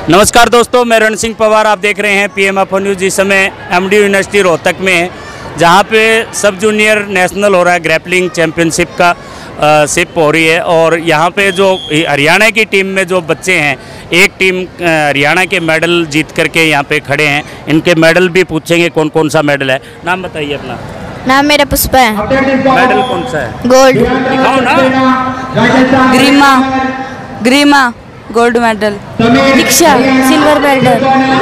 नमस्कार दोस्तों, मैं रण सिंह पवार। आप देख रहे हैं PMFO न्यूज़। इस समय MD यूनिवर्सिटी रोहतक में है, जहां पे सब जूनियर नेशनल हो रहा है, ग्रैपलिंग चैंपियनशिप का शिप हो रही है। और यहां पे जो हरियाणा की टीम में जो बच्चे हैं, एक टीम हरियाणा के मेडल जीत करके यहां पे खड़े हैं। इनके मेडल भी पूछेंगे कौन कौन सा मेडल है। नाम बताइए अपना। नाम मेरा पुष्पा है। मेडल कौन सा है? गोल्ड। दिखाओ ना। Garima gold medal. Diksha silver medal.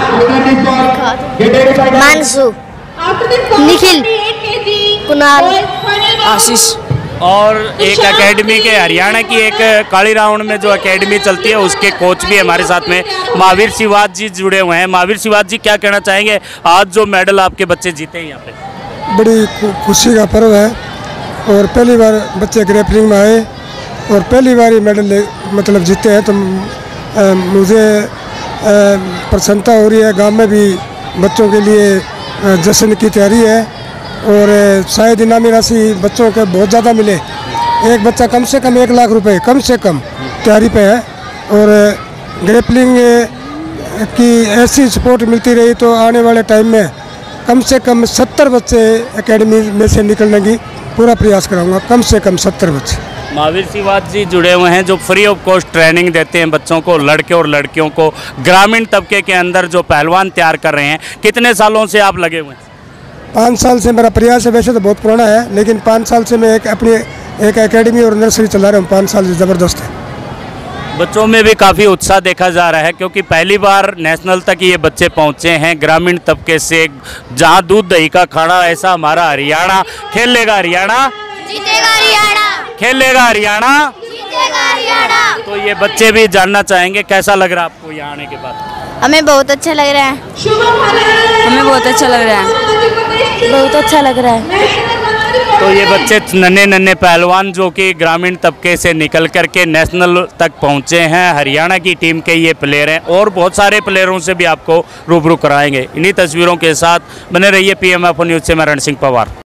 मानसू, निखिल, कुणाल, आशीष। और एक एकेडमी के हरियाणा की एक काली राउंड में जो एकेडमी चलती है, उसके कोच भी हमारे साथ में महावीर शिवाज जी जुड़े हुए हैं। महावीर शिवाज जी, क्या कहना चाहेंगे आज जो मेडल आपके बच्चे जीते हैं यहाँ पे? बड़ी खुशी का पर्व है और पहली बार बच्चे ग्रैपलिंग में आए और पहली बार ही मेडल मतलब जीते हैं, तो मुझे प्रसन्नता हो रही है। गांव में भी बच्चों के लिए जश्न की तैयारी है और शायद इनामी राशि बच्चों के बहुत ज़्यादा मिले। एक बच्चा कम से कम 1 लाख रुपए कम से कम तैयारी पे है। और ग्रैपलिंग की ऐसी सपोर्ट मिलती रही तो आने वाले टाइम में कम से कम 70 बच्चे एकेडमी में से निकलने की पूरा प्रयास कराऊंगा। कम से कम 70 बच्चे। महावीर शिवाज जी जुड़े हुए हैं, जो फ्री ऑफ कॉस्ट ट्रेनिंग देते हैं बच्चों को, लड़के और लड़कियों को, ग्रामीण तबके के अंदर जो पहलवान तैयार कर रहे हैं। कितने सालों से आप लगे हुए हैं? 5 साल से मेरा प्रयास है। वैसे तो बहुत पुराना है, लेकिन 5 साल से मैं अपनी एक एकेडमी और नर्सरी चला रहा हूँ। 5 साल से ज़बरदस्त है। बच्चों में भी काफ़ी उत्साह देखा जा रहा है, क्योंकि पहली बार नेशनल तक ये बच्चे पहुँचे हैं ग्रामीण तबके से, जहाँ दूध दही का खाना। ऐसा हमारा हरियाणा खेल लेगा, हरियाणा जीतेगा, हरियाणा खेलेगा, हरियाणा जीतेगा, हरियाणा। तो ये बच्चे भी जानना चाहेंगे कैसा लग रहा है आपको यहाँ आने के बाद? हमें बहुत अच्छा लग रहा है। हमें बहुत अच्छा लग रहा है। बहुत अच्छा लग रहा है। तो ये बच्चे नन्हे नन्हे पहलवान जो कि ग्रामीण तबके से निकल करके नेशनल तक पहुंचे हैं, हरियाणा की टीम के ये प्लेयर हैं। और बहुत सारे प्लेयरों से भी आपको रूबरू कराएंगे। इन्हीं तस्वीरों के साथ बने रहिए PMFO न्यूज़ से। मैं रण सिंह पवार।